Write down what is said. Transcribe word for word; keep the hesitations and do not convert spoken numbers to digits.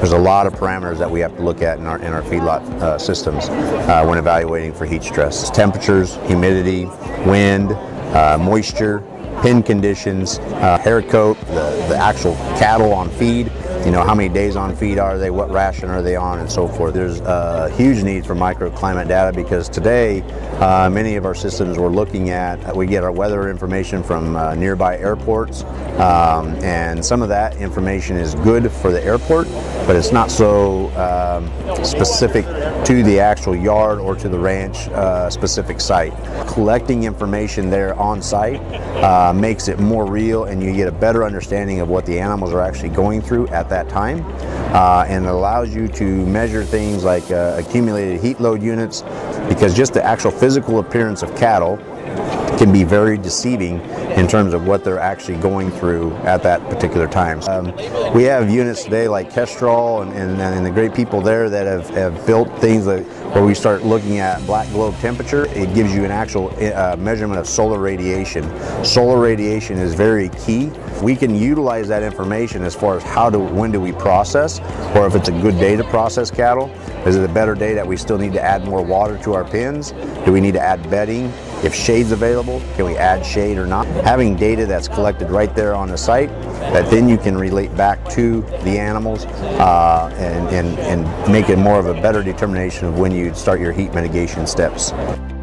There's a lot of parameters that we have to look at in our, in our feedlot uh, systems uh, when evaluating for heat stress. Temperatures, humidity, wind, uh, moisture, pen conditions, uh, hair coat, the, the actual cattle on feed, you know, how many days on feed are they, what ration are they on, and so forth. There's a huge need for microclimate data because today uh, many of our systems we're looking at, we get our weather information from uh, nearby airports, um, and some of that information is good for the airport, but it's not so um, specific to the actual yard or to the ranch uh, specific site. Collecting information there on site uh, makes it more real, and you get a better understanding of what the animals are actually going through at that time, uh, and it allows you to measure things like uh, accumulated heat load units, because just the actual physical appearance of cattle can be very deceiving in terms of what they're actually going through at that particular time. Um, we have units today like Kestrel and, and, and the great people there that have, have built things like where we start looking at black globe temperature. It gives you an actual uh, measurement of solar radiation. Solar radiation is very key. We can utilize that information as far as how do, when do we process, or if it's a good day to process cattle. Is it a better day that we still need to add more water to our pens? Do we need to add bedding? If shade's available, can we add shade or not? Having data that's collected right there on the site that then you can relate back to the animals uh, and, and, and make it more of a better determination of when you start your heat mitigation steps.